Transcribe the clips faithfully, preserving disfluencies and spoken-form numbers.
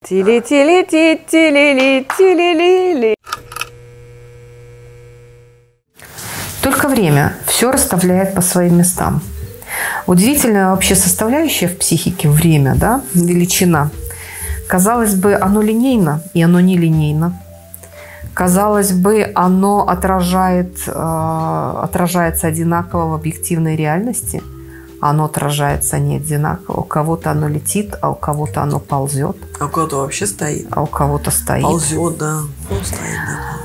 Тили-тили-ти-тили-ли-тили-ли-ли. Только время все расставляет по своим местам. Удивительная вообще составляющая в психике время, да, величина. Казалось бы, оно линейно, и оно не линейно. Казалось бы, оно отражает, э, отражается одинаково в объективной реальности. Оно отражается не одинаково. У кого-то оно летит, а у кого-то оно ползет. А у кого-то вообще стоит. А у кого-то стоит. Ползет, да. Ну, стоит, да.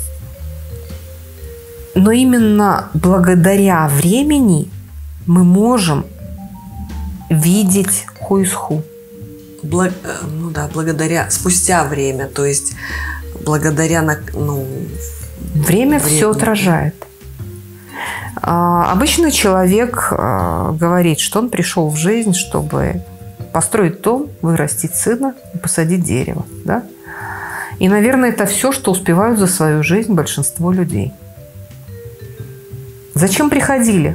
Но именно благодаря времени мы можем видеть ху-из-ху. Благ... Ну да, благодаря, спустя время, то есть благодаря, ну, время, время все отражает. А, обычно человек а, говорит, что он пришел в жизнь, чтобы построить дом, вырастить сына и посадить дерево. Да? И, наверное, это все, что успевают за свою жизнь большинство людей. Зачем приходили?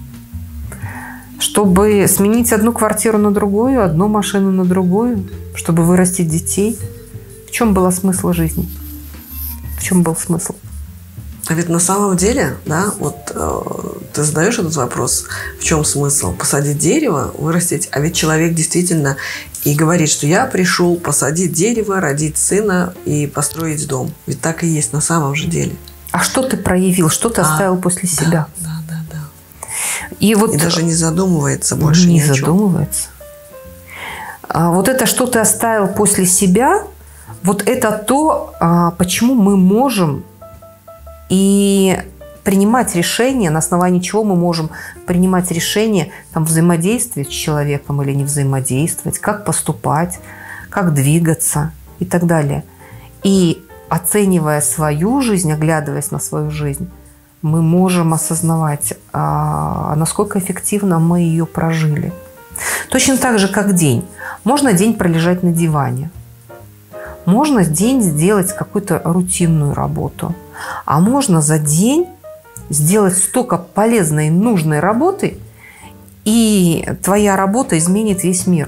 Чтобы сменить одну квартиру на другую, одну машину на другую, чтобы вырастить детей. В чем был смысл жизни? В чем был смысл? А ведь на самом деле, да, вот э, ты задаешь этот вопрос, в чем смысл? Посадить дерево, вырастить, а ведь человек действительно и говорит, что я пришел посадить дерево, родить сына и построить дом. Ведь так и есть на самом же деле. А что ты проявил, что ты а, оставил после да, себя? Да, да, да. И, вот, и даже не задумывается больше не ни о чем. задумывается. А вот это, что ты оставил после себя, вот это то, а, почему мы можем и принимать решения, на основании чего мы можем принимать решения, там, взаимодействовать с человеком или не взаимодействовать, как поступать, как двигаться и так далее. И оценивая свою жизнь, оглядываясь на свою жизнь, мы можем осознавать, а, насколько эффективно мы ее прожили. Точно так же, как день. Можно день пролежать на диване. Можно день сделать какую-то рутинную работу. А можно за день сделать столько полезной и нужной работы, и твоя работа изменит весь мир.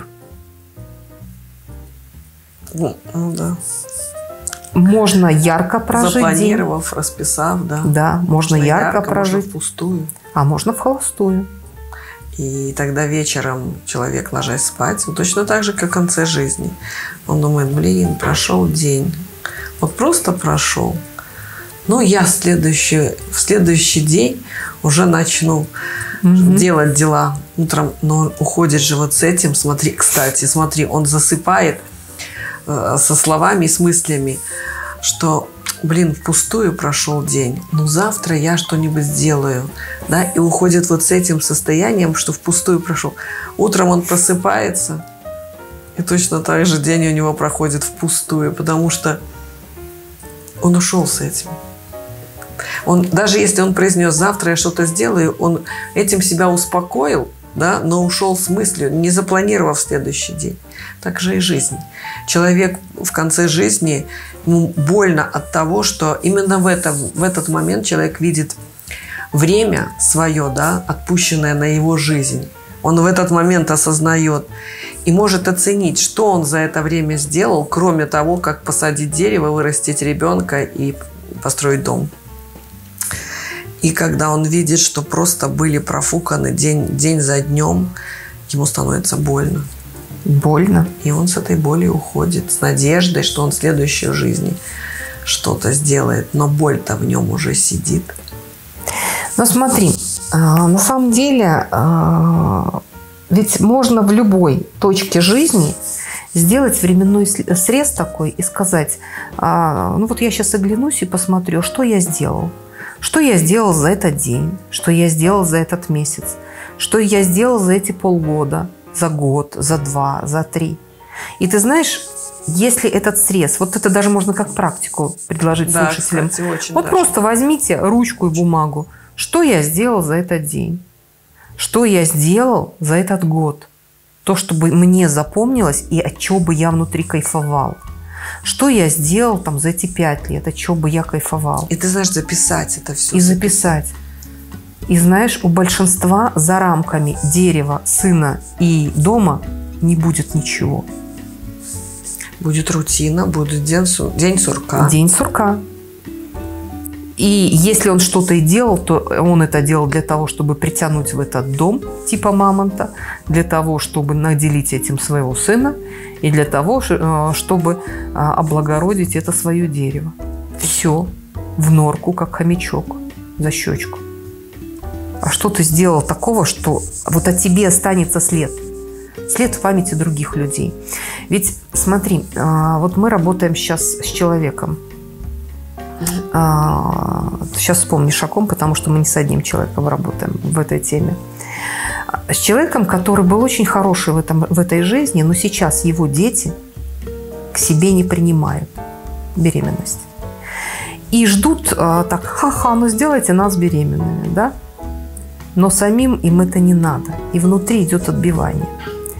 Ну, ну да. Можно ярко прожить запланировав, день. расписав, да. Да, можно, можно ярко, ярко прожить. Можно впустую. А можно в холостую. И тогда вечером человек, ложась спать, ну, точно так же, как в конце жизни. Он думает, блин, прошел день. Вот просто прошел. Ну, я в следующий, в следующий день уже начну угу. делать дела утром. Но он уходит же вот с этим. Смотри, кстати, смотри, он засыпает со словами и с мыслями, что, блин, впустую прошел день, ну завтра я что-нибудь сделаю, да, и уходит вот с этим состоянием, что впустую прошел. Утром он просыпается, и точно так же день у него проходит впустую, потому что он ушел с этим. Он, даже если он произнес «завтра я что-то сделаю», он этим себя успокоил, да, но ушел с мыслью, не запланировав следующий день. Так же и жизнь. Человек в конце жизни, ему больно от того, что именно в, это, в этот момент человек видит время свое, да, отпущенное на его жизнь. Он в этот момент осознает и может оценить, что он за это время сделал, кроме того, как посадить дерево, вырастить ребенка и построить дом. И когда он видит, что просто были профуканы день, день за днем, ему становится больно. Больно. И он с этой болью уходит, с надеждой, что он в следующей жизни что-то сделает. Но боль-то в нем уже сидит. Ну смотри, на самом деле, ведь можно в любой точке жизни сделать временной срез такой и сказать, ну вот я сейчас оглянусь и посмотрю, что я сделал. Что я сделал за этот день, что я сделал за этот месяц, что я сделал за эти полгода, за год, за два, за три. И ты знаешь, если этот срез, вот это даже можно как практику предложить да, слушателям. Кстати, очень вот даже. Просто возьмите ручку и бумагу. Что я сделал за этот день? Что я сделал за этот год? То, чтобы мне запомнилось и от чего бы я внутри кайфовал. Что я сделал там за эти пять лет, от чего бы я кайфовал. И ты знаешь, записать это все. И записать. И знаешь, у большинства за рамками дерева, сына и дома не будет ничего. Будет рутина, будет день, су- день сурка. День сурка. И если он что-то и делал, то он это делал для того, чтобы притянуть в этот дом типа мамонта, для того, чтобы наделить этим своего сына, и для того, чтобы облагородить это свое дерево. Все в норку, как хомячок, за щечку. А что ты сделал такого, что вот от тебе останется след? След в памяти других людей. Ведь смотри, вот мы работаем сейчас с человеком. Сейчас вспомнишь о ком, потому что мы не с одним человеком работаем в этой теме. С человеком, который был очень хороший в, этом, в этой жизни, но сейчас его дети к себе не принимают беременность. И ждут так, ха-ха, ну сделайте нас беременными, да? Но самим им это не надо. И внутри идет отбивание.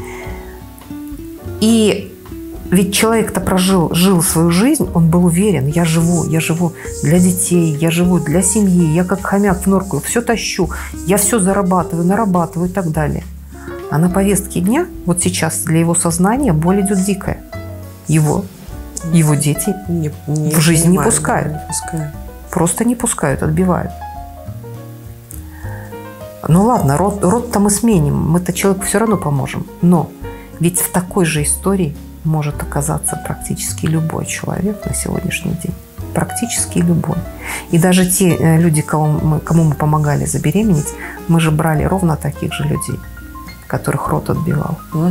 И ведь человек-то прожил, жил свою жизнь, он был уверен, я живу, я живу для детей, я живу для семьи, я как хомяк в норку, все тащу, я все зарабатываю, нарабатываю и так далее. А на повестке дня, вот сейчас для его сознания боль идет дикая. Его, его дети не, не в жизнь понимаю, не пускают. не пускают. Просто не пускают, отбивают. Ну ладно, род, род-то мы сменим, мы-то человеку все равно поможем. Но ведь в такой же истории может оказаться практически любой человек на сегодняшний день. Практически любой. И даже те люди, кому мы, кому мы помогали забеременеть, мы же брали ровно таких же людей, которых род отбивал. Угу.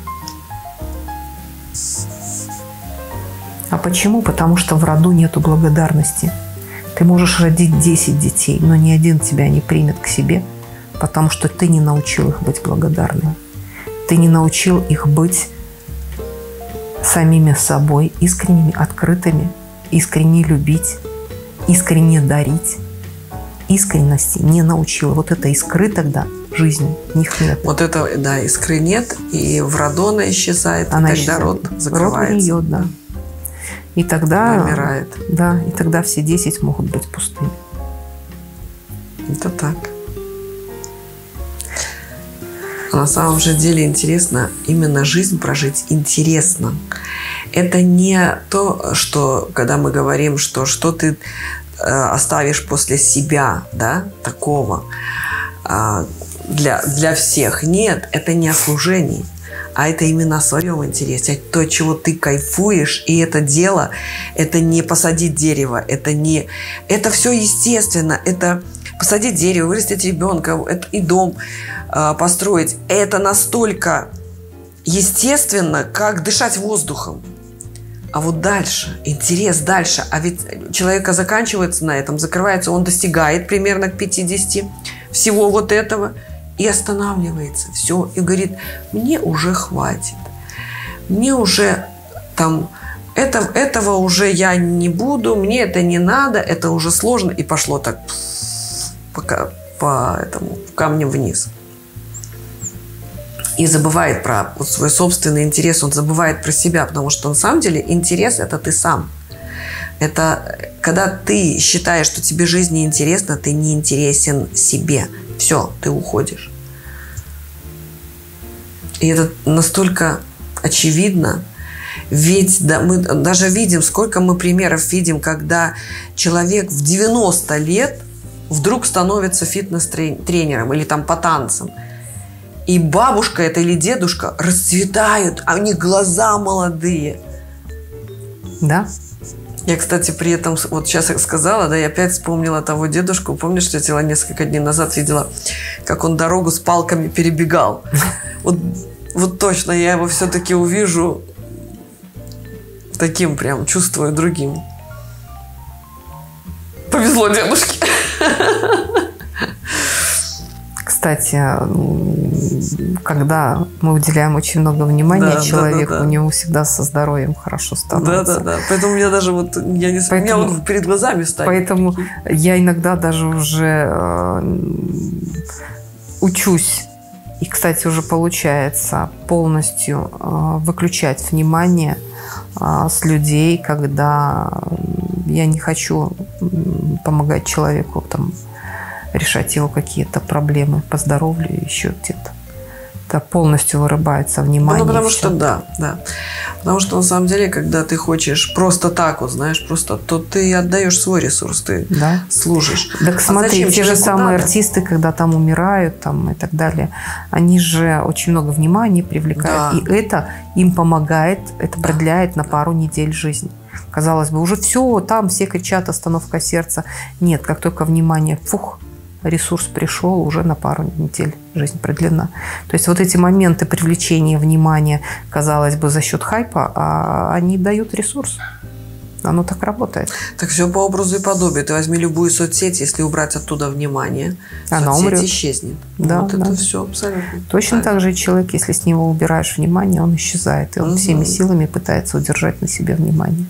А почему? Потому что в роду нету благодарности. Ты можешь родить десять детей, но ни один тебя не примет к себе, потому что ты не научил их быть благодарными. Ты не научил их быть самими собой, искренними, открытыми, искренне любить, искренне дарить. Искренности не научил. Вот этой искры тогда жизни у них нет. Вот это, да, искры нет, и в роду она исчезает, она и тогда исчезает. род закрывается. Род гниет, да. И тогда... Вымирает. Да, и тогда все десять могут быть пустыми. Это так. На самом же деле интересно именно жизнь прожить интересно. Это не то, что когда мы говорим, что что ты э, оставишь после себя, да, такого э, для, для всех. Нет, это не о служении, а это именно о своем интересе. Это то, чего ты кайфуешь, и это дело, это не посадить дерево, это не... Это все естественно, это посадить дерево, вырастить ребенка, это и дом э, построить. Это настолько естественно, как дышать воздухом. А вот дальше, интерес дальше. А ведь человека заканчивается на этом, закрывается, он достигает примерно к пятидесяти всего вот этого и останавливается. Все. И говорит, мне уже хватит. Мне уже там, это, этого уже я не буду, мне это не надо, это уже сложно. И пошло так по, по этому камню вниз. И забывает про вот свой собственный интерес, он забывает про себя, потому что на самом деле интерес – это ты сам. Это когда ты считаешь, что тебе жизнь неинтересна, ты не интересен себе. Все, ты уходишь. И это настолько очевидно. Ведь да, мы даже видим, сколько мы примеров видим, когда человек в девяносто лет вдруг становится фитнес-тренером или там по танцам. И бабушка это или дедушка расцветают, а у них глаза молодые. Да. Я, кстати, при этом, вот сейчас я сказала, да, я опять вспомнила того дедушку. Помнишь, что я несколько дней назад видела, как он дорогу с палками перебегал? Вот, вот точно я его все-таки увижу таким прям, чувствую другим. Повезло дедушке. Кстати, когда мы уделяем очень много внимания да, человеку, да, да, да. у него всегда со здоровьем хорошо становится. Да, да, да. Поэтому у меня даже вот, я не поэтому, у меня вот перед глазами стоит. Поэтому я иногда даже уже э, учусь, и, кстати, уже получается полностью э, выключать внимание э, с людей, когда я не хочу помогать человеку там, решать его какие-то проблемы по здоровью, еще где-то. Да, полностью вырубается внимание. Ну, потому что, да, да. Потому что, на самом деле, когда ты хочешь просто так, вот, знаешь, просто, то ты отдаешь свой ресурс, ты да. служишь. Так а смотри, те же самые надо? артисты, когда там умирают там, и так далее, они же очень много внимания привлекают. Да. И это им помогает, это да. продляет на пару недель жизнь. Казалось бы, уже все, там все кричат «остановка сердца». Нет, как только внимание, фух, ресурс пришел, уже на пару недель жизнь продлена. То есть вот эти моменты привлечения внимания, казалось бы, за счет хайпа, а они дают ресурс. Оно так работает. Так все по образу и подобию. Ты возьми любую соцсеть, если убрать оттуда внимание, она соцсеть умрет. Исчезнет. Да, вот да. это все абсолютно. Точно так. так же и человек, если с него убираешь внимание, он исчезает. И он угу. всеми силами пытается удержать на себе внимание.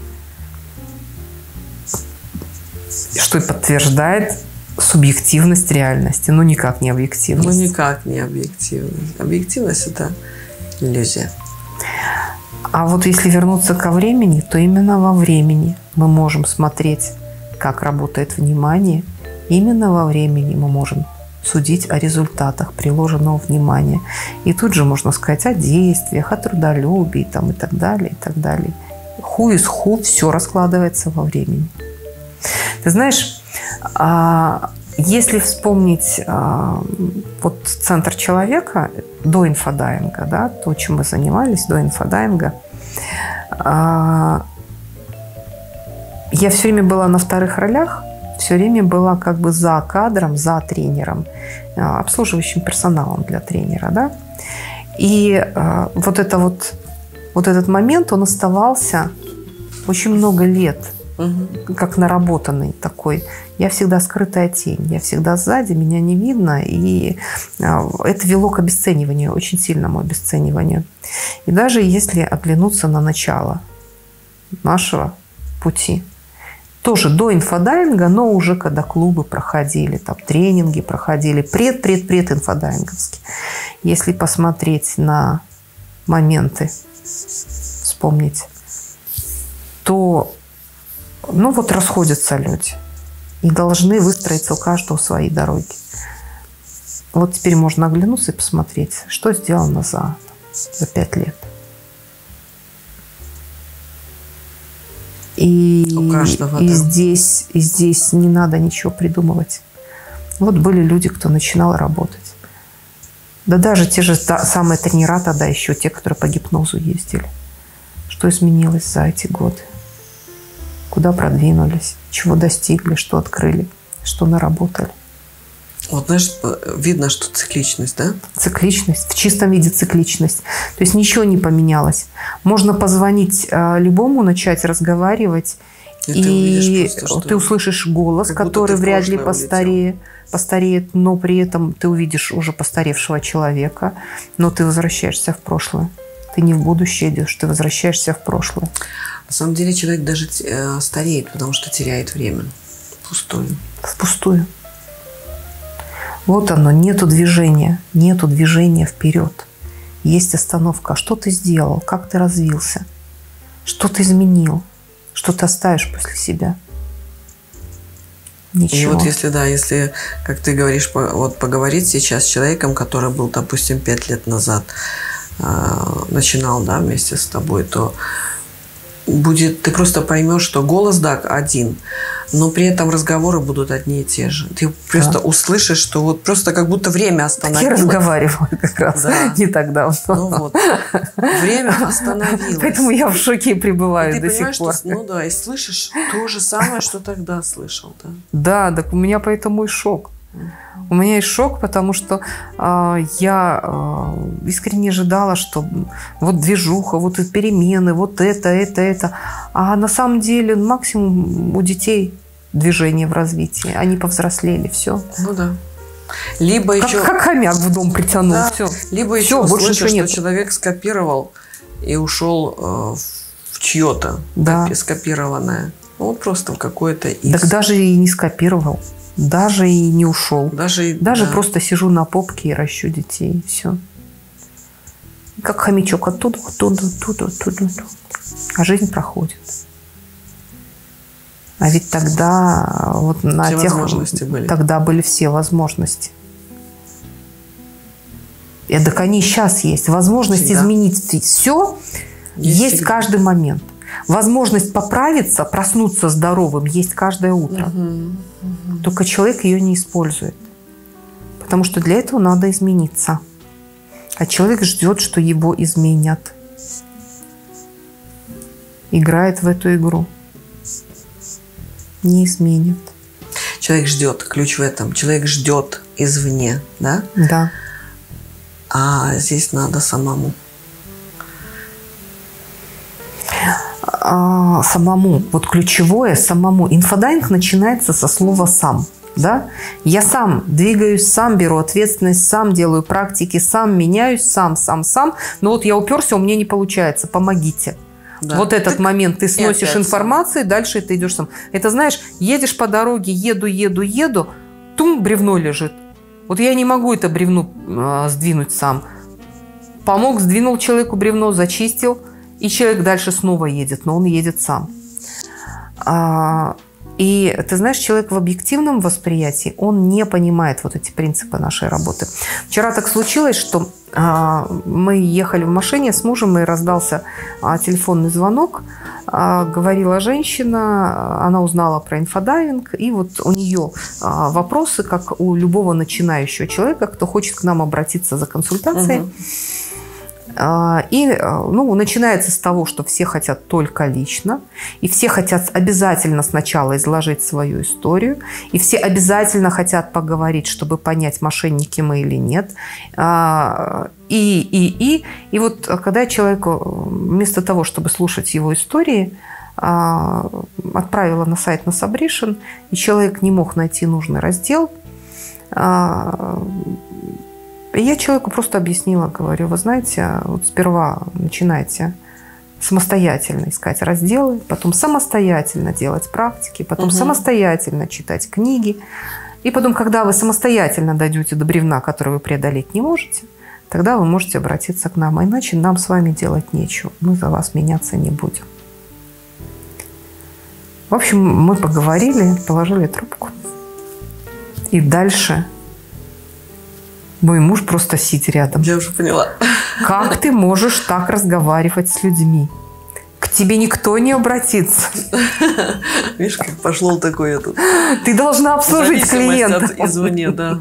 Что и подтверждает субъективность реальности, но никак не объективность. Ну, никак не объективность. Объективность – это иллюзия. А вот если вернуться ко времени, то именно во времени мы можем смотреть, как работает внимание. Именно во времени мы можем судить о результатах приложенного внимания. И тут же можно сказать о действиях, о трудолюбии там, и так далее, и так далее. Ху из ху все раскладывается во времени. Ты знаешь, если вспомнить вот центр человека до инфодайинга, да, то, чем мы занимались до инфодайинга, я все время была на вторых ролях, все время была как бы за кадром, за тренером, обслуживающим персоналом для тренера, да. И вот, это вот, вот этот момент, он оставался очень много лет. Угу. Как наработанный такой. Я всегда скрытая тень. Я всегда сзади, меня не видно. И это вело к обесцениванию, очень сильному обесцениванию. И даже если оглянуться на начало нашего пути, тоже до инфодайинга, но уже когда клубы проходили, там тренинги проходили, пред-пред-пред инфодайинговские. Если посмотреть на моменты, вспомнить, то ну вот расходятся люди и должны выстроиться у каждого свои дороги. Вот теперь можно оглянуться и посмотреть, что сделано за, за пять лет. И, у каждого, и, да. здесь, и здесь не надо ничего придумывать. Вот были люди, кто начинал работать. Да даже те же та, самые тренера тогда еще, те, которые по гипнозу ездили. Что изменилось за эти годы? Куда продвинулись, чего достигли, что открыли, что наработали. Вот, знаешь, видно, что цикличность, да? Цикличность, в чистом виде цикличность. То есть ничего не поменялось. Можно позвонить э, любому, начать разговаривать, и, и ты, просто, ты услышишь голос, который вряд ли постареет, постареет, но при этом ты увидишь уже постаревшего человека, но ты возвращаешься в прошлое. Ты не в будущее идешь, ты возвращаешься в прошлое. На самом деле человек даже э, стареет, потому что теряет время. Впустую. Впустую. Вот оно, нету движения, нету движения вперед. Есть остановка. Что ты сделал? Как ты развился? Что ты изменил? Что ты оставишь после себя? Ничего. И вот если, да, если, как ты говоришь, по, вот поговорить сейчас с человеком, который был, допустим, пять лет назад, э, начинал, да, вместе с тобой, то будет, ты просто поймешь, что голос, да, один, но при этом разговоры будут одни и те же. Ты просто да. услышишь, что вот просто как будто время остановилось. Я разговаривала как раз да. не так давно. Ну вот, время остановилось. Поэтому я в шоке пребываю до сих пор. Что, ну да, и слышишь то же самое, что тогда слышал. Да, да, так у меня поэтому и шок. У меня есть шок, потому что э, я э, искренне ожидала, что вот движуха, вот перемены, вот это, это, это. А на самом деле максимум у детей движение в развитии. Они повзрослели, все. Ну да. Либо как, еще... Как хомяк в дом притянул, да. все. Либо все, еще больше слышишь, нет. что человек скопировал и ушел э, в чье-то да. скопированное. Вот просто в какое-то из... Так даже и не скопировал. Даже и не ушел. Даже, Даже да. просто сижу на попке и ращу детей. Все. Как хомячок оттуда, оттуда, оттуда, оттуда. А жизнь проходит. А ведь тогда вот на все тех... возможности были. Тогда были все возможности. И Я, так они сейчас есть. Возможность Всегда. изменить все есть, есть каждый момент. Возможность поправиться, проснуться здоровым есть каждое утро. Угу, угу. Только человек ее не использует. Потому что для этого надо измениться. А человек ждет, что его изменят. Играет в эту игру. Не изменит. Человек ждет, ключ в этом. Человек ждет извне, да? Да. А здесь надо самому. А, самому. Вот ключевое самому. Инфодайинг начинается со слова «сам». Да? Я сам двигаюсь, сам беру ответственность, сам делаю практики, сам меняюсь, сам, сам, сам. Но вот я уперся, у меня не получается. Помогите. Да. Вот этот так момент ты сносишь информацию, сам. Дальше ты идешь сам. Это знаешь, едешь по дороге, еду, еду, еду, тум, бревно лежит. Вот я не могу это бревно э, сдвинуть сам. Помог, сдвинул человеку бревно, зачистил, и человек дальше снова едет, но он едет сам. А, и ты знаешь, человек в объективном восприятии, он не понимает вот эти принципы нашей работы. Вчера так случилось, что а, мы ехали в машине с мужем, и раздался а, телефонный звонок. А, говорила женщина, она узнала про инфодайвинг, и вот у нее а, вопросы, как у любого начинающего человека, кто хочет к нам обратиться за консультацией. Угу. И ну, начинается с того, что все хотят только лично, и все хотят обязательно сначала изложить свою историю, и все обязательно хотят поговорить, чтобы понять, мошенники мы или нет. И, и, и, и вот когда человеку вместо того, чтобы слушать его истории, отправила на сайт на Сабришин, и человек не мог найти нужный раздел, и я человеку просто объяснила, говорю, вы знаете, вот сперва начинайте самостоятельно искать разделы, потом самостоятельно делать практики, потом угу. самостоятельно читать книги. И потом, когда вы самостоятельно дойдете до бревна, которое вы преодолеть не можете, тогда вы можете обратиться к нам. А иначе нам с вами делать нечего. Мы за вас меняться не будем. В общем, мы поговорили, положили трубку. И дальше... Мой муж просто сидит рядом. Я уже поняла. Как ты можешь так разговаривать с людьми? К тебе никто не обратится. Видишь, как пошло такое тут. Ты должна обслужить клиента. От извне, да.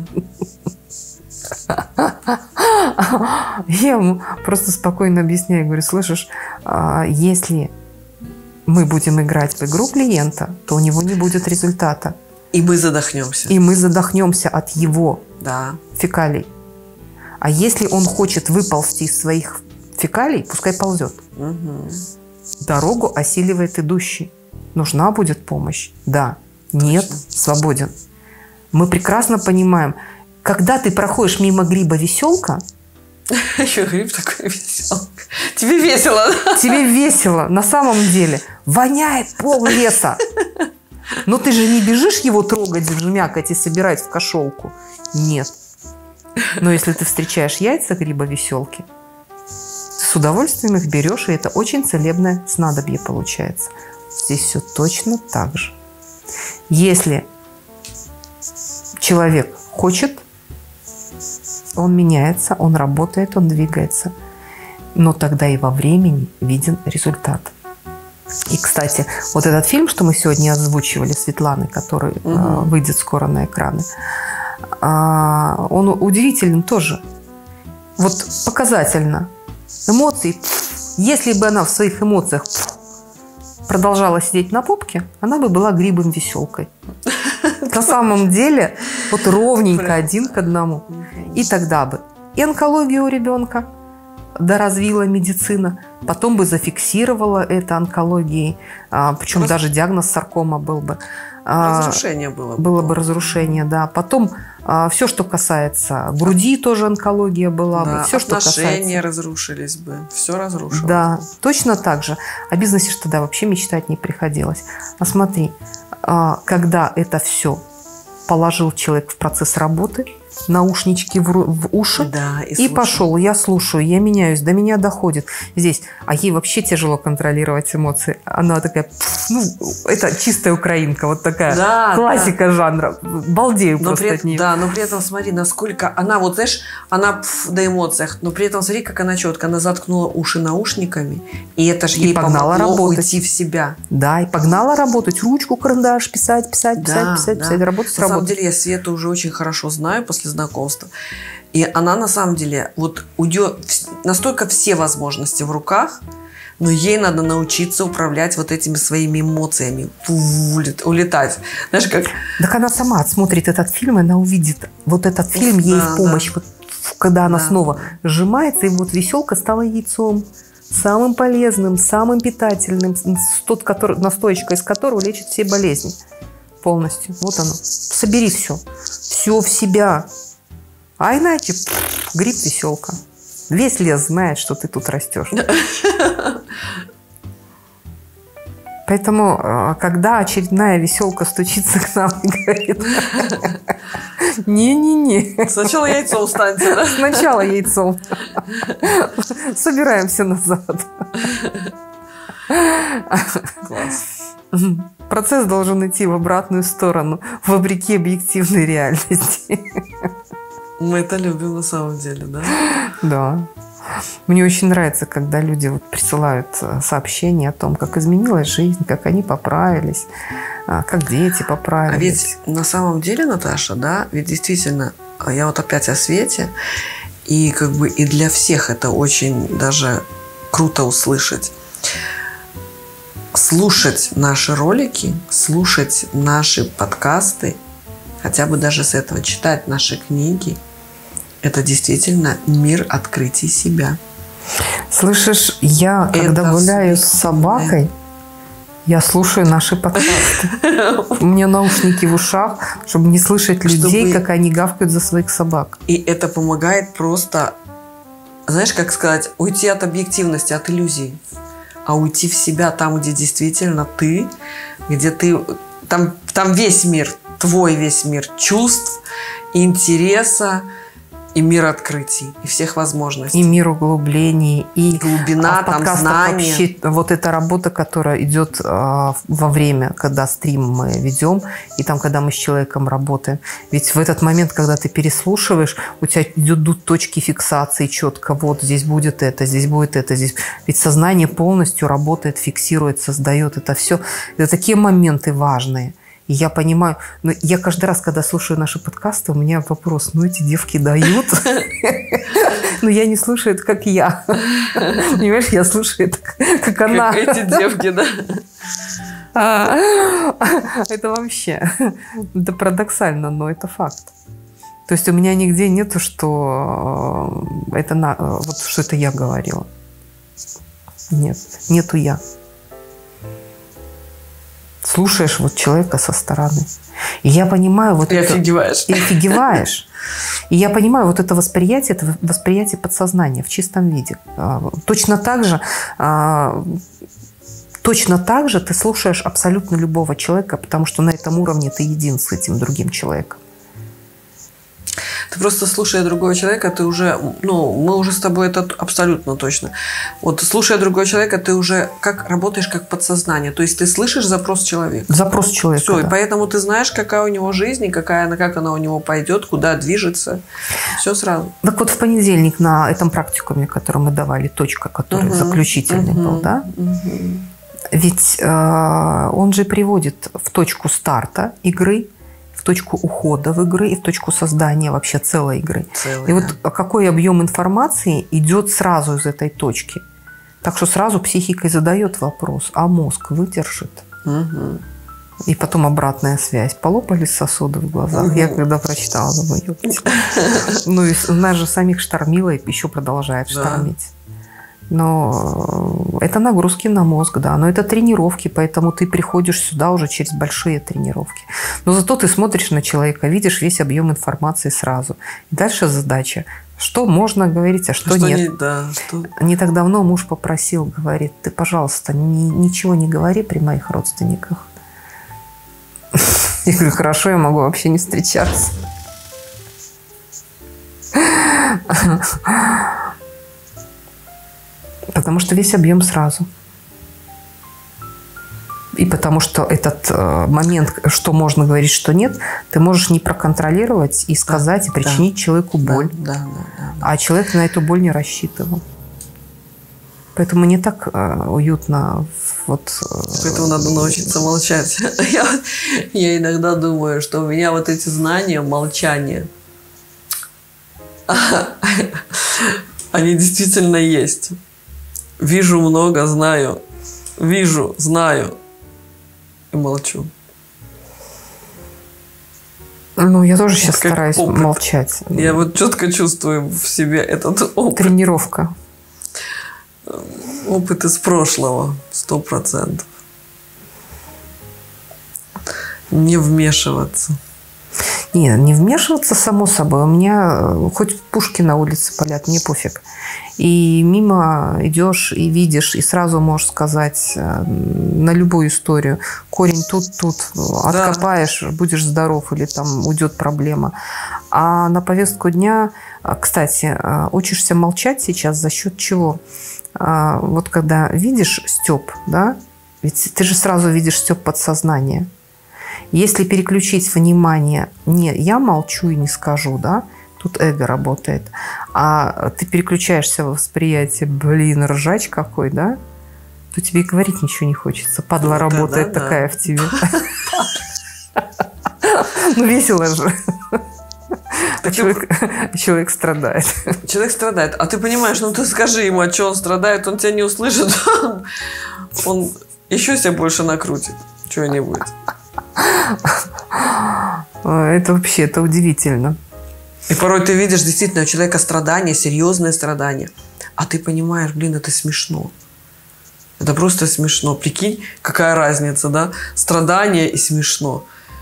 Я ему просто спокойно объясняю. Говорю, слышишь, если мы будем играть в игру клиента, то у него не будет результата. И мы задохнемся. И мы задохнемся от его да. фекалий. А если он хочет выползти из своих фекалий, пускай ползет. Угу. Дорогу осиливает идущий. Нужна будет помощь? Да. Нет? Точно. Свободен. Мы прекрасно понимаем, когда ты проходишь мимо гриба веселка... Еще гриб такой веселка. Тебе весело, да? Тебе весело. На самом деле воняет пол леса. Но ты же не бежишь его трогать, жмякать и собирать в кошелку. Нет. Но если ты встречаешь яйца гриба-веселки, с удовольствием их берешь, и это очень целебное снадобье получается. Здесь все точно так же. Если человек хочет, он меняется, он работает, он двигается. Но тогда и во времени виден результат. И, кстати, вот этот фильм, что мы сегодня озвучивали, Светланы, который угу. э, выйдет скоро на экраны, э, он удивителен тоже. Вот показательно. Эмоции. Если бы она в своих эмоциях продолжала сидеть на попке, она бы была грибом-веселкой. На самом деле, вот ровненько один к одному. И тогда бы и онкология у ребенка доразвила медицина, потом бы зафиксировала это онкологией, а, причем Раз... даже диагноз саркома был бы. Разрушение было бы. Было бы разрушение, да. Потом а, все, что касается груди, тоже онкология была да, бы. Все, что отношения касается... разрушились бы. Все разрушилось. Да, точно так же. О бизнесе ж тогда вообще мечтать не приходилось. А смотри, а, когда это все положил человек в процесс работы, наушнички в, в уши Да, и, и пошел. Я слушаю, я меняюсь, до меня доходит. Здесь. А ей вообще тяжело контролировать эмоции. Она такая, ну, это чистая украинка, вот такая да, классика да. жанра. Балдею но просто при, от нее. Да, но при этом смотри, насколько она, вот знаешь, она пф, до эмоциях, но при этом смотри, как она четко, она заткнула уши наушниками, и это же ей помогло работать. Уйти в себя. Да, и погнала работать, ручку, карандаш, писать, писать, писать, да, писать, да. писать, работать, на работать. На самом деле я Свету уже очень хорошо знаю после знакомства. И она на самом деле вот уйдет настолько все возможности в руках, но ей надо научиться управлять вот этими своими эмоциями, улетать. Знаешь, как... Так она сама отсмотрит этот фильм, и она увидит вот этот фильм, ей да, в помощь, да. вот, когда она да. снова сжимается, и вот веселка стала яйцом. Самым полезным, самым питательным, тот, который, настоечка из которого лечит все болезни полностью. Вот оно. Собери все. Все в себя. А иначе пфф, гриб, веселка. Весь лес знает, что ты тут растешь. Поэтому, когда очередная веселка стучится к нам и говорит: не-не-не. Сначала яйцом встаньте, да? Сначала яйцом. Собираемся назад. Класс. Процесс должен идти в обратную сторону, вопреки объективной реальности. Мы это любим на самом деле, да? Да. Мне очень нравится, когда люди вот присылают сообщения о том, как изменилась жизнь, как они поправились, как дети поправились. А ведь на самом деле, Наташа, да, ведь действительно, я вот опять о Свете, и как бы и для всех это очень даже круто услышать. Слушать наши ролики, слушать наши подкасты, хотя бы даже с этого читать наши книги, это действительно мир открытий себя. Слышишь, я, когда это гуляю с собакой, я слушаю наши подкасты. У меня наушники в ушах, чтобы не слышать людей, чтобы... как они гавкают за своих собак. И это помогает просто, знаешь, как сказать, уйти от объективности, от иллюзий, а уйти в себя там, где действительно ты, где ты... Там, там весь мир, твой весь мир чувств, интереса, и мир открытий, и всех возможностей. И мир углублений, и глубина, а там знания. Вообще, вот эта работа, которая идет а, во время, когда стрим мы ведем, и там, когда мы с человеком работаем. Ведь в этот момент, когда ты переслушиваешь, у тебя идут точки фиксации четко. Вот здесь будет это, здесь будет это, здесь. Ведь сознание полностью работает, фиксирует, создает это все. Это такие моменты важные. И я понимаю, но я каждый раз, когда слушаю наши подкасты, у меня вопрос: ну эти девки дают, но я не слушаю это, как я. Понимаешь, я слушаю это, как она. Как эти девки, да? Это вообще, это парадоксально, но это факт. То есть у меня нигде нету, что это, на, вот, что это я говорила. Нет, нету я. Слушаешь вот человека со стороны. И я понимаю вот и это... офигеваешь. И офигеваешь. И я понимаю вот это восприятие, это восприятие подсознания в чистом виде. Точно так же, точно так же ты слушаешь абсолютно любого человека, потому что на этом уровне ты един с этим другим человеком. Ты просто, слушая другого человека, ты уже, ну, мы уже с тобой это абсолютно точно. Вот слушая другого человека, ты уже как работаешь как подсознание. То есть ты слышишь запрос человека. Запрос человека, Все, да. И поэтому ты знаешь, какая у него жизнь, и какая, как она у него пойдет, куда движется. Все сразу. Так вот в понедельник на этом практикуме, который мы давали, точка, который uh-huh. заключительный uh-huh. был, да? Uh-huh. Ведь э, он же приводит в точку старта игры, в точку ухода в игры и в точку создания вообще целой игры. Целый, и да. вот какой объем информации идет сразу из этой точки. Так что сразу психика задает вопрос: а мозг выдержит? Угу. И потом обратная связь. Полопались сосуды в глазах. Угу. Я когда прочитала, думаю, ёпти. Ну и нас же самих штормило и еще продолжает штормить. Но это нагрузки на мозг, да, но это тренировки, поэтому ты приходишь сюда уже через большие тренировки. Но зато ты смотришь на человека, видишь весь объем информации сразу. И дальше задача: что можно говорить, а что, что нет. Не, да, что... Не так давно муж попросил, говорит: ты, пожалуйста, ни, ничего не говори при моих родственниках. Я говорю: хорошо, я могу вообще не встречаться. Потому что весь объем сразу. И потому что этот э, момент, что можно говорить, что нет, ты можешь не проконтролировать и сказать, да, и причинить да. человеку боль. Да, да, да, да, да. А человек на эту боль не рассчитывал. Поэтому не так э, уютно. Вот, э, Поэтому надо научиться молчать. Я, я иногда думаю, что у меня вот эти знания, молчания, они действительно есть. Вижу много, знаю. Вижу, знаю. И молчу. Ну, я тоже сейчас как стараюсь опыт. молчать. Я вот четко чувствую в себе этот опыт. Тренировка. Опыт из прошлого. Сто процентов. Не вмешиваться. Не, не вмешиваться, само собой. У меня хоть пушки на улице палят, мне пофиг. И мимо идешь и видишь, и сразу можешь сказать на любую историю: корень тут, тут, да. Откопаешь, будешь здоров, или там уйдет проблема. А на повестку дня, кстати, учишься молчать сейчас за счет чего? Вот когда видишь стёб, да, ведь ты же сразу видишь стёб подсознания. Если переключить внимание, не я молчу и не скажу, да, тут эго работает, а ты переключаешься в восприятие, блин, ржач какой, да, то тебе и говорить ничего не хочется. Падла вот работает да, такая да. в тебе. Ну, весело же. А человек, человек страдает. Человек страдает. А ты понимаешь, ну ты скажи ему, от чего он страдает, он тебя не услышит. Он еще себя больше накрутит. Чего-нибудь. Это вообще, это удивительно. И порой ты видишь действительно у человека страдания, серьезные страдания. А ты понимаешь, блин, это смешно. Это просто смешно. Прикинь, какая разница, да? Страдания и смешно.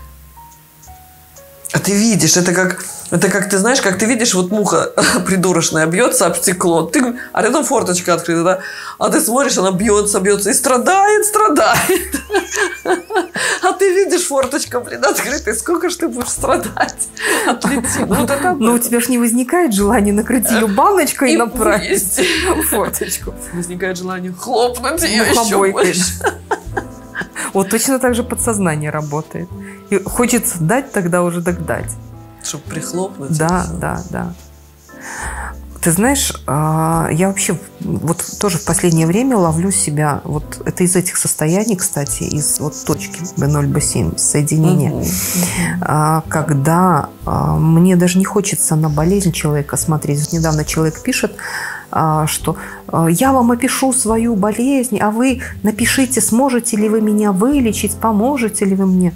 А ты видишь, это как, это как ты знаешь, как ты видишь, вот муха придурочная бьется об стекло, ты, а рядом форточка открыта, да? А ты смотришь, она бьется, бьется и страдает, страдает. А ты видишь, форточка, блин, открыта, и сколько ж ты будешь страдать? Отлети. Ну, вот это Но у тебя же не возникает желания накрыть ее баночкой и направить форточку. Возникает желание хлопнуть ее еще больше. Вот точно так же подсознание работает. И хочется дать, тогда уже дать. Чтобы прихлопнуть. Да, да, да. Ты знаешь, я вообще вот тоже в последнее время ловлю себя, вот это из этих состояний, кстати, из вот точки бэ ноль бэ семь, соединения, угу. когда мне даже не хочется на болезнь человека смотреть. Вот недавно человек пишет, что я вам опишу свою болезнь, а вы напишите, сможете ли вы меня вылечить, поможете ли вы мне.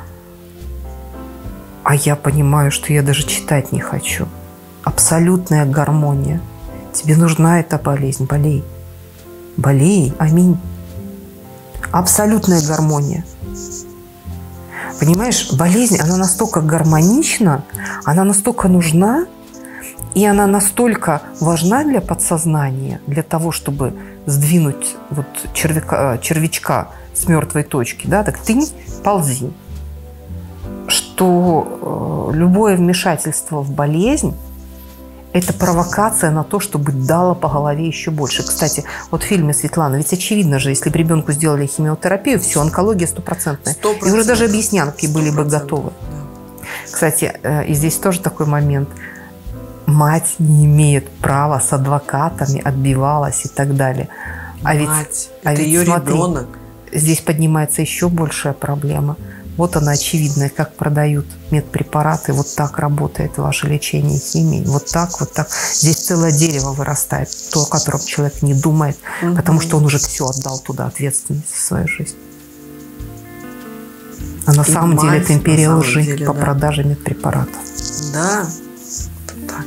А я понимаю, что я даже читать не хочу. Абсолютная гармония. Тебе нужна эта болезнь, болей. Болей, аминь. Абсолютная гармония. Понимаешь, болезнь, она настолько гармонична, она настолько нужна, и она настолько важна для подсознания, для того, чтобы сдвинуть вот червяка, червячка с мертвой точки, да, так ты ползи, что э, любое вмешательство в болезнь – это провокация на то, чтобы дало по голове еще больше. Кстати, вот в фильме «Светлана», ведь очевидно же, если бы ребенку сделали химиотерапию, все, онкология стопроцентная. И уже даже объяснянки были бы готовы. Да. Кстати, э, и здесь тоже такой момент – мать не имеет права, с адвокатами отбивалась и так далее. А мать, ведь, это а ведь ее смотри, ребенок. Здесь поднимается еще большая проблема. Вот она очевидная, как продают медпрепараты. Вот так работает ваше лечение химией. Вот так, вот так. Здесь целое дерево вырастает, то, о котором человек не думает, угу. потому что он уже все отдал туда, ответственность за свою жизнь. А на и самом деле это империя лжи деле, по да. продаже медпрепаратов. Да. Так.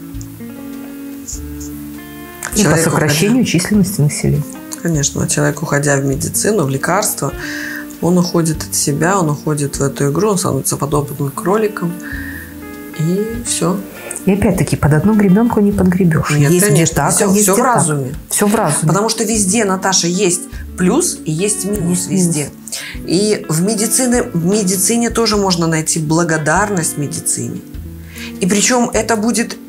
И человек, по сокращению уходя... численности населения. Конечно, человек, уходя в медицину, в лекарства, он уходит от себя, он уходит в эту игру, он становится подопытным кроликом, и все. И опять-таки, под одну гребенку не подгребешь. Нет, есть конечно, так, все, есть все в разуме. Все в разуме. Потому что везде, Наташа, есть плюс и есть минус. Есть везде. Минус. И в медицине, в медицине тоже можно найти благодарность медицине. И причем это будет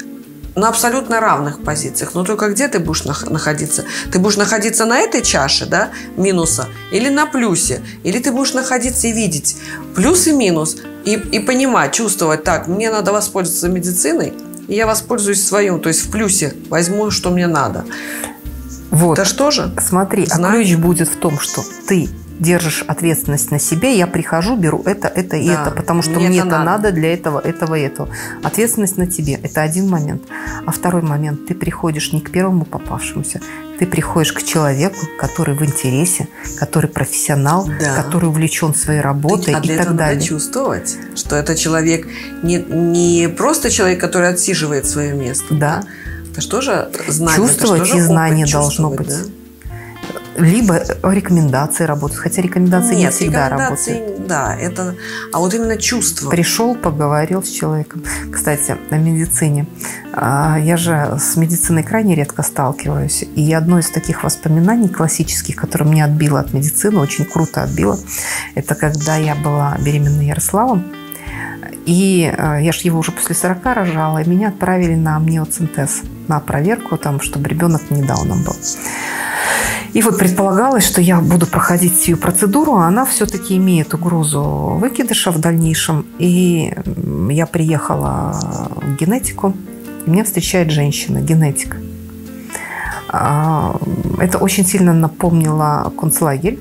на абсолютно равных позициях. Но только где ты будешь находиться? Ты будешь находиться на этой чаше, да, минуса, или на плюсе? Или ты будешь находиться и видеть плюс и минус, и, и понимать, чувствовать, так, мне надо воспользоваться медициной, и я воспользуюсь своим, то есть в плюсе возьму, что мне надо. Вот. Это что же? Смотри, а ключ будет в том, что ты держишь ответственность на себе, я прихожу, беру это, это и да, это, потому что мне, мне это надо. надо для этого, этого и этого. Ответственность на тебе – это один момент. А второй момент – ты приходишь не к первому попавшемуся, ты приходишь к человеку, который в интересе, который профессионал, да. который увлечен своей работой, а для и этого так далее. Надо чувствовать, что это человек не, не просто человек, который отсиживает свое место. Да. Это что же знание? Чувствовать это и знание должно быть. Да? Либо рекомендации работают. Хотя рекомендации Нет, не всегда рекомендации, работают. Да, это, а вот именно чувство. Пришел, поговорил с человеком. Кстати, о медицине. Я же с медициной крайне редко сталкиваюсь. И одно из таких воспоминаний классических, которое мне отбило от медицины, очень круто отбило, это когда я была беременна Ярославом. И я же его уже после сорока рожала, и меня отправили на амниоцентез, на проверку, там, чтобы ребенок не дауном был. И вот предполагалось, что я буду проходить всю процедуру, а она все-таки имеет угрозу выкидыша в дальнейшем. И я приехала в генетику, и меня встречает женщина, генетик. Это очень сильно напомнило концлагерь.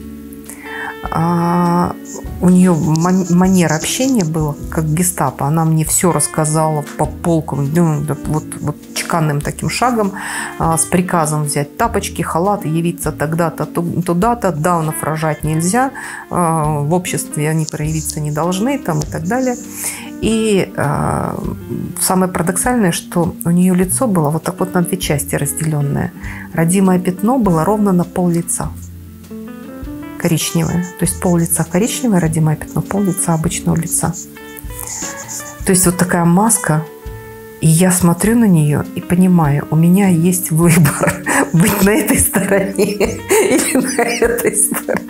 У нее манера общения была как гестапо. Она мне все рассказала по полкам, вот, вот чеканным таким шагом, с приказом взять тапочки, халат, явиться тогда-то, туда-то, даунов рожать нельзя, в обществе они проявиться не должны, там, и так далее. И э, самое парадоксальное, что у нее лицо было вот так вот на две части разделенное. Родимое пятно было ровно на пол лица. Коричневое. То есть пол лица коричневое, родимое пятно, пол лица обычного лица. То есть вот такая маска. И я смотрю на нее и понимаю, у меня есть выбор быть на этой стороне или на этой стороне.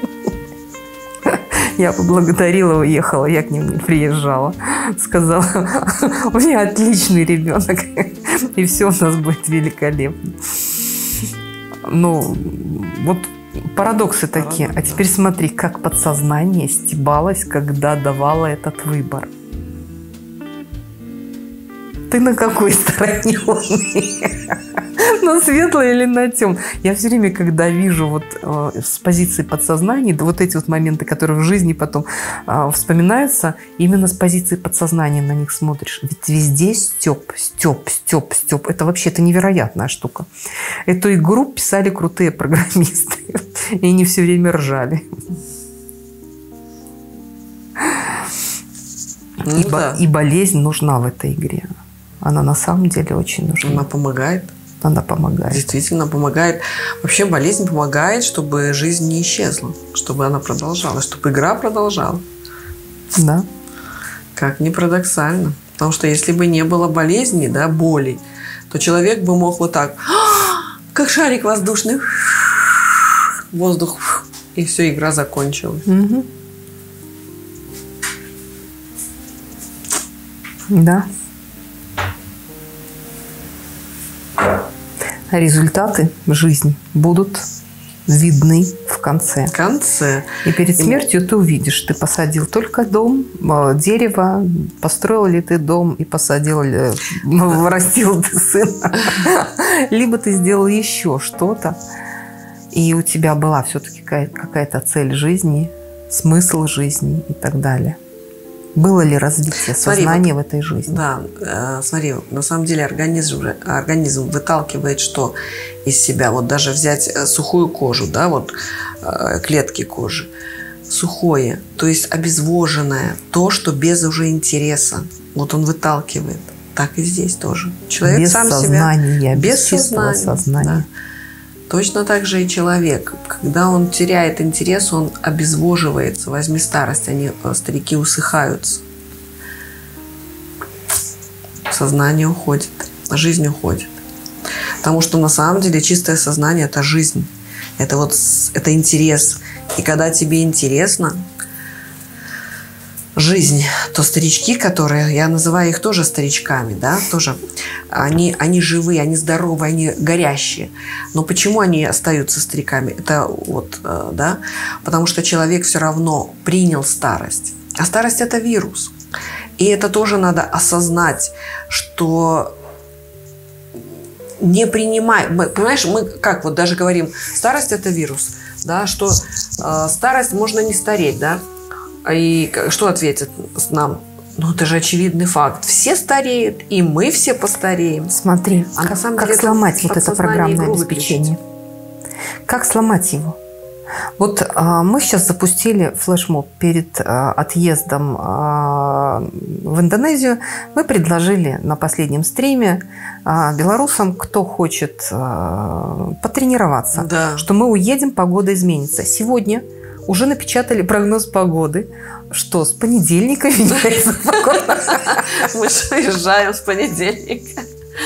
Я поблагодарила, уехала, я к ним не приезжала. Сказала, у меня отличный ребенок, и все у нас будет великолепно. Ну, вот парадоксы такие. А теперь смотри, как подсознание стебалось, когда давало этот выбор. Ты на какой стороне луны? На светлой или на темной? Я все время, когда вижу вот э, с позиции подсознания, да, вот эти вот моменты, которые в жизни потом э, вспоминаются, именно с позиции подсознания на них смотришь. Ведь везде стёб, стёб, стёб, стёб. Это вообще это невероятная штука. Эту игру писали крутые программисты. И они все время ржали. Ну, и, да. и болезнь нужна в этой игре. Она на самом деле очень нужна. Она помогает. Она помогает. Действительно помогает. Вообще болезнь помогает, чтобы жизнь не исчезла, чтобы она продолжалась, чтобы игра продолжалась. Да. Как ни парадоксально. Потому что если бы не было болезни, да, боли, то человек бы мог вот так, как шарик воздушный, воздух, и все, игра закончилась. Угу. Да. Результаты жизни будут видны в конце. В конце. И перед смертью и... ты увидишь, ты посадил только дом, дерево, построил ли ты дом и посадил ли, вырастил ты сына. Либо ты сделал еще что-то, и у тебя была все-таки какая-то цель жизни, смысл жизни и так далее. Было ли развитие сознания смотри, в этой жизни? Да, э, смотри, на самом деле организм, организм выталкивает что из себя? Вот даже взять сухую кожу, да, вот э, клетки кожи. Сухое, то есть обезвоженное, то, что без уже интереса. Вот он выталкивает. Так и здесь тоже. Человек без сам сознания, себя... Без, без чистого сознания. сознания. Да. Точно так же и человек. Когда он теряет интерес, он обезвоживается. Возьми старость, они, старики, усыхаются. Сознание уходит, жизнь уходит. Потому что на самом деле чистое сознание – это жизнь. Это вот это интерес. И когда тебе интересно, жизнь, то старички, которые, я называю их тоже старичками, да, тоже, они, они живые, они здоровые, они горящие. Но почему они остаются стариками? Это вот, да, потому что человек все равно принял старость. А старость – это вирус. И это тоже надо осознать, что не принимай, понимаешь, мы как вот даже говорим, старость – это вирус, да, что э, старость можно не стареть, да, и что ответит нам? Ну, это же очевидный факт. Все стареют, и мы все постареем. Смотри, а как, на самом как деле сломать вот это программное игру обеспечение. выключить. Как сломать его? Вот а, мы сейчас запустили флешмоб перед а, отъездом а, в Индонезию. Мы предложили на последнем стриме а, белорусам, кто хочет а, потренироваться, Да. что мы уедем, погода изменится. Сегодня уже напечатали прогноз погоды, что с понедельника меняется погода. Мы же уезжаем с понедельника.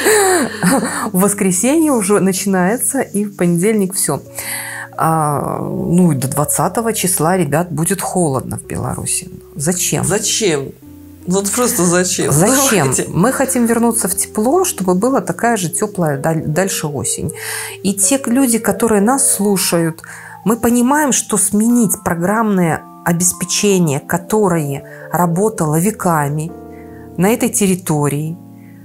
В воскресенье уже начинается, и в понедельник все. А, ну, и до двадцатого числа, ребят, будет холодно в Беларуси. Зачем? Зачем? Вот просто зачем? Зачем? Давайте. Мы хотим вернуться в тепло, чтобы была такая же теплая дальше осень. И те люди, которые нас слушают, мы понимаем, что сменить программное обеспечение, которое работало веками на этой территории,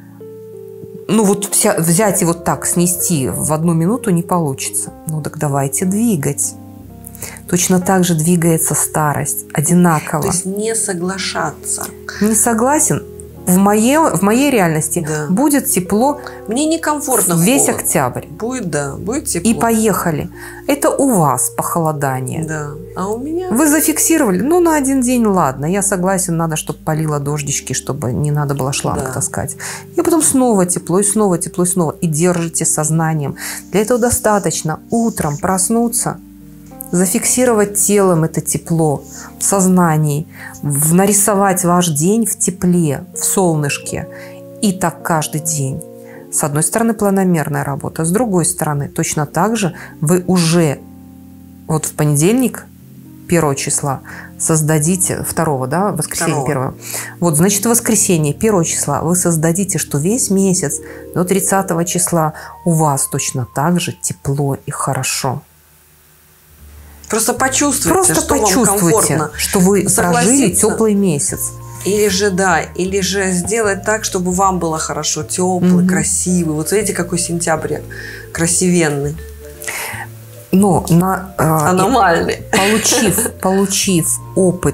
ну вот вся, взять и вот так снести в одну минуту не получится. Ну так давайте двигать. Точно так же двигается старость, одинаково. То есть не соглашаться. Не согласен? В моей, в моей реальности Да. будет тепло Мне некомфортно. весь холодно. октябрь. Будет, да, будет тепло. И поехали. Это у вас похолодание. Да. А у меня... Вы зафиксировали? Ну, на один день, ладно. Я согласен, надо, чтобы полило дождички, чтобы не надо было шланг Да. таскать. И потом снова тепло, и снова тепло, и снова. И держите сознанием. Для этого достаточно утром проснуться, зафиксировать телом это тепло в сознании, в- нарисовать ваш день в тепле, в солнышке. И так каждый день. С одной стороны, планомерная работа, с другой стороны, точно так же вы уже вот в понедельник, первого числа, создадите, второго, да, воскресенье Второго. первого. Вот, значит, в воскресенье первого числа вы создадите, что весь месяц до тридцатого числа у вас точно так же тепло и хорошо. Просто почувствуйте, Просто что вам почувствуйте, комфортно. что вы прожили Согласиться. теплый месяц. Или же, да, или же сделать так, чтобы вам было хорошо, теплый, Мгм. красивый. Вот смотрите, какой сентябрь красивенный, Но на, э, аномальный. получив, получив опыт,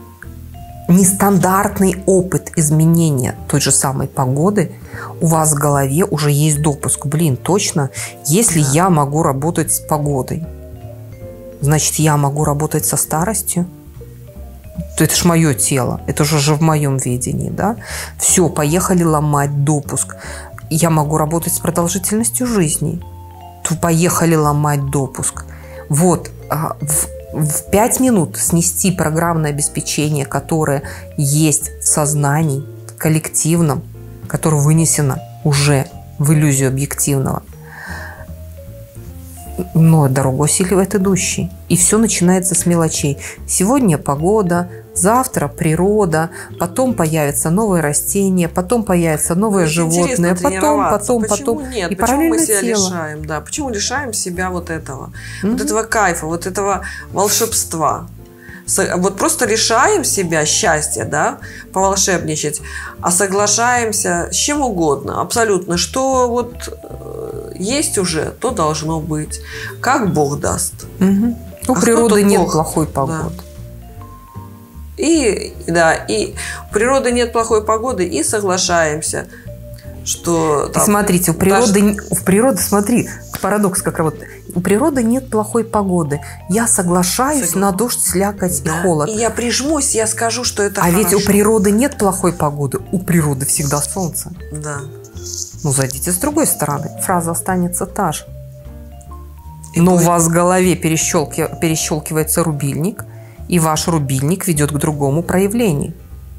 нестандартный опыт изменения той же самой погоды, у вас в голове уже есть допуск. Блин, точно, если Да. я могу работать с погодой, значит, я могу работать со старостью. Это ж мое тело, это же же в моем видении, да? Все, поехали ломать допуск. Я могу работать с продолжительностью жизни. То поехали ломать допуск. Вот, а, в, в пять минут снести программное обеспечение, которое есть в сознании коллективном, которое вынесено уже в иллюзию объективного. Но дорогу осиливает идущий. И все начинается с мелочей. Сегодня погода, завтра природа, потом появятся новые растения, потом появятся новые животные, потом, потом, почему потом. Нет, И почему мы параллельно себя тело. лишаем? Да, почему лишаем себя вот этого? Мгм. Вот этого кайфа, вот этого волшебства. Со- Вот просто лишаем себя счастья, да, поволшебничать, а соглашаемся с чем угодно, абсолютно, что вот э, есть уже, то должно быть, как Бог даст. Мгм. У А природы кто тут нет Бог? плохой погоды. И, да, и у природы нет плохой погоды, и соглашаемся, что... И там, смотрите, у природы, даже- у природы, смотри, парадокс как работает. У природы нет плохой погоды. Я соглашаюсь Согла- на дождь, слякоть Да, и холод. И я прижмусь, я скажу, что это А ведь у хорошо. природы нет плохой погоды. У природы всегда солнце. Да. Ну, зайдите с другой стороны. Фраза останется та же. И Но будет- у вас в голове перещелки- перещелкивается рубильник, и ваш рубильник ведет к другому проявлению.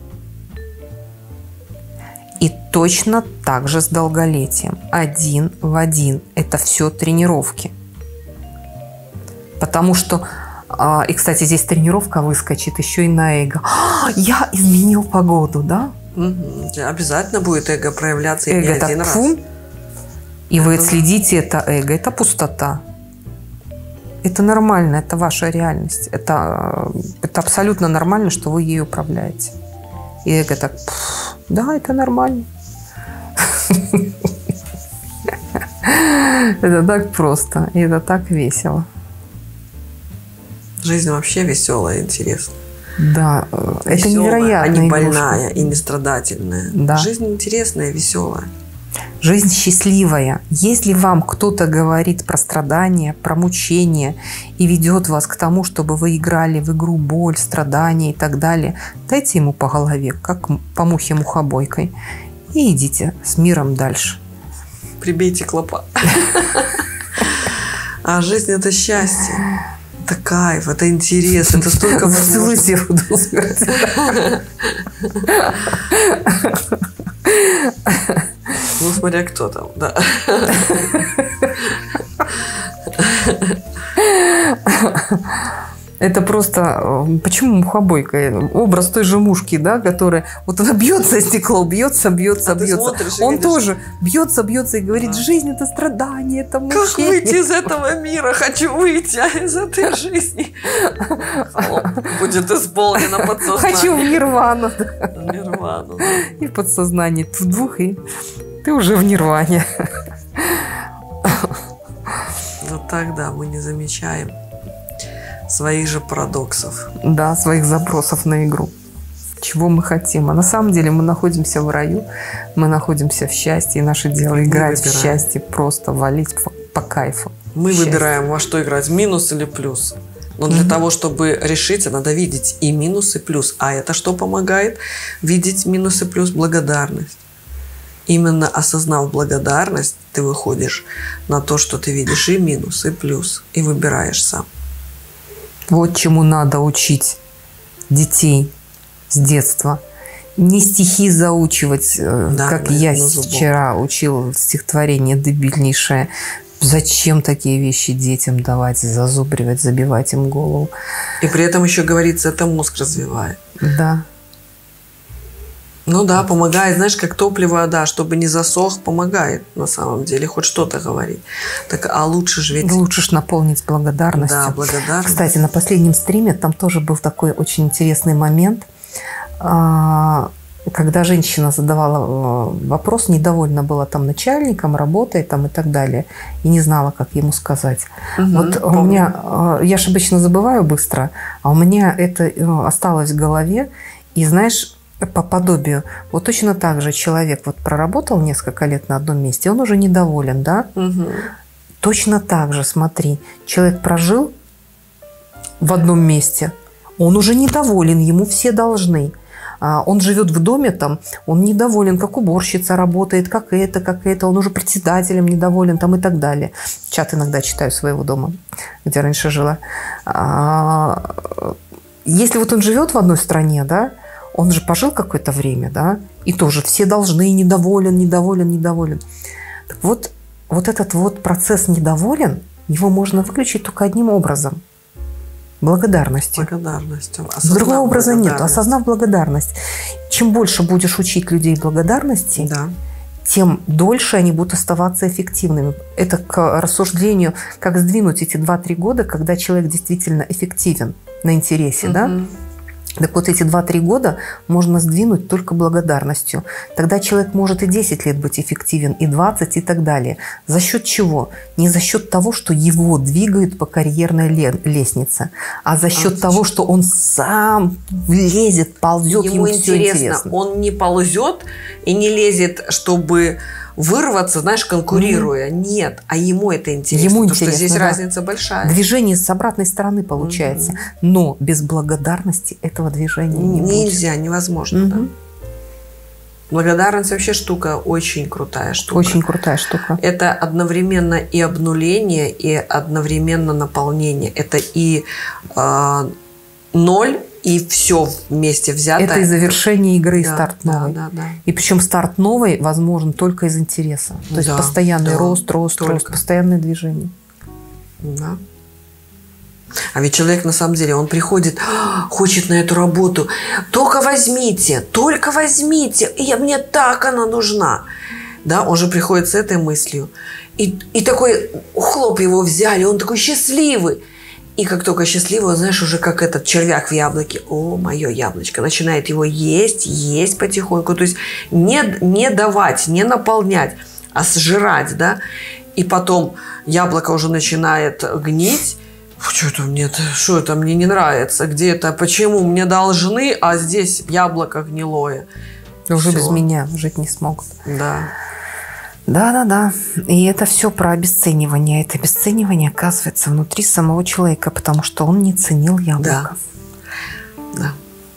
И точно так же с долголетием. Один в один. Это все тренировки. Потому что И, кстати, здесь тренировка выскочит еще и на эго. А, я изменил погоду, да? Угу. Обязательно будет эго проявляться и эго не один так, раз. Фу, и это... вы отследите это эго. Это пустота. Это нормально, это ваша реальность. Это, это абсолютно нормально, что вы ей управляете. И эго так, да, это нормально. Это так просто, и это так весело. Жизнь вообще веселая и интересная. Да, веселая, это невероятно. А не больная и не страдательная. Да. Жизнь интересная, веселая. Жизнь счастливая. Если вам кто-то говорит про страдания, про мучения и ведет вас к тому, чтобы вы играли в игру боль, страдания и так далее, дайте ему по голове, как по мухе мухобойкой, и идите с миром дальше. Прибейте клопа. А жизнь – это счастье. Это кайф, это интерес, это столько возможностей. Ну, смотря кто там, да. Это просто... Почему мухобойка? Образ той же мушки, да, которая... Вот она бьется о стекло, бьется, бьется, а бьется. Он видишь... тоже бьется, бьется и говорит, да. Жизнь – это страдание, это мучение. Как выйти из этого мира? Хочу выйти из этой жизни. Будет исполнено подсознание. Хочу в нирвану. В нирвану. И в подсознании. В двух, и ты уже в нирване. Вот тогда мы не замечаем своих же парадоксов. Да, своих запросов на игру. Чего мы хотим. А на самом деле мы находимся в раю, мы находимся в счастье, и наше дело мы играть выбираем. В счастье, просто валить по, по кайфу. Мы счастье. Выбираем, во что играть, минус или плюс. Но для mm-hmm. того, чтобы решиться, надо видеть и минус, и плюс. А это что помогает? Видеть минус и плюс? Благодарность. Именно осознав благодарность, ты выходишь на то, что ты видишь и минус, и плюс, и выбираешь сам. Вот чему надо учить детей с детства. Не стихи заучивать, да, как я вчера учил стихотворение дебильнейшее. Зачем такие вещи детям давать, зазубривать, забивать им голову? И при этом еще говорится, это мозг развивает. Да. Ну да, помогает, знаешь, как топливо, да, чтобы не засох, помогает на самом деле, хоть что-то говорить. Так, а лучше же ведь... Лучше ж наполнить благодарностью. Да, благодарность. Кстати, на последнем стриме там тоже был такой очень интересный момент, когда женщина задавала вопрос, недовольна была там начальником, работой там и так далее, и не знала, как ему сказать. Угу, вот помню. У меня, я же обычно забываю быстро, а у меня это осталось в голове, и знаешь, по подобию. Вот точно так же человек вот проработал несколько лет на одном месте, он уже недоволен, да? Угу. Точно так же, смотри, человек прожил в одном месте, он уже недоволен, ему все должны. Он живет в доме, там, он недоволен, как уборщица работает, как это, как это, он уже председателем недоволен там, и так далее. Чат иногда читаю своего дома, где раньше жила. Если вот он живет в одной стране, да, он же пожил какое-то время, да, и тоже все должны, недоволен, недоволен, недоволен. Так вот, вот этот вот процесс недоволен, его можно выключить только одним образом. Благодарностью. Благодарностью. Другого образа нет. Осознав благодарность. Чем больше будешь учить людей благодарности, да. тем дольше они будут оставаться эффективными. Это к рассуждению, как сдвинуть эти два-три года, когда человек действительно эффективен на интересе, угу. да? Так вот эти два-три года можно сдвинуть только благодарностью. Тогда человек может и десять лет быть эффективен, и двадцать, и так далее. За счет чего? Не за счет того, что его двигают по карьерной лестнице, а за счет а того, что он сам лезет, ползет, ему, ему интересно. Все интересно. Он не ползет и не лезет, чтобы вырваться, знаешь, конкурируя. Mm-hmm. Нет, а ему это интересно. Ему потому интересно, что здесь да. разница большая. Движение с обратной стороны получается. Mm-hmm. Но без благодарности этого движения не будет. Нельзя, невозможно. Mm-hmm. Да. Благодарность вообще штука, очень крутая штука. Очень крутая штука. Это одновременно и обнуление, и одновременно наполнение. Это и э, ноль, и все вместе взято. Это и завершение игры, и да, старт новый. Да, да, да. И причем старт новый возможен только из интереса. То есть да, постоянный да, рост, рост, только. рост, постоянное движение. Да. А ведь человек на самом деле, он приходит, хочет на эту работу. Только возьмите, только возьмите. И мне так она нужна. Да, он же приходит с этой мыслью. И, и такой, хлоп, его взяли, он такой счастливый. И как только счастливый, он, знаешь, уже как этот червяк в яблоке. О, мое яблочко. Начинает его есть, есть потихоньку. То есть не, не давать, не наполнять, а сжирать, да. И потом яблоко уже начинает гнить. Что-то мне, что это мне не нравится. Где это, почему мне должны, а здесь яблоко гнилое. Уже Все. без меня жить не смогут. Да. Да-да-да. И это все про обесценивание. Это обесценивание оказывается внутри самого человека, потому что он не ценил яблоко. Да. Да.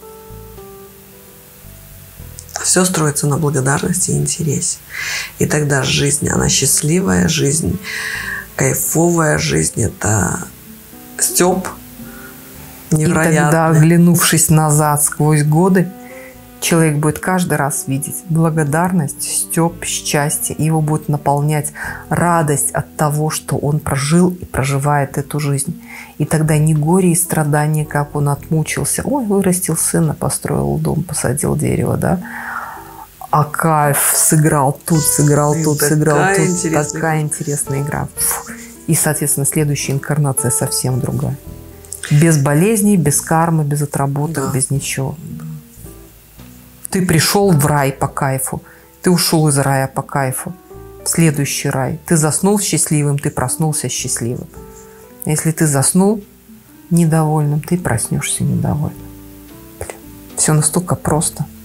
Все строится на благодарности и интересе. И тогда жизнь, она счастливая, жизнь кайфовая, жизнь это стёб невероятный. И тогда, оглянувшись назад сквозь годы, человек будет каждый раз видеть благодарность, стёб, счастье. И его будет наполнять радость от того, что он прожил и проживает эту жизнь. И тогда не горе и страдания, как он отмучился. Ой, вырастил сына, построил дом, посадил дерево, да? А кайф, сыграл тут, сыграл и тут, сыграл тут. Интересная такая интересная игра. Фу. И, соответственно, следующая инкарнация совсем другая. Без болезней, без кармы, без отработок, да. Без ничего. Ты пришел в рай по кайфу, ты ушел из рая по кайфу. В следующий рай. Ты заснул счастливым, ты проснулся счастливым. Если ты заснул недовольным, ты проснешься недовольным. Блин. Все настолько просто.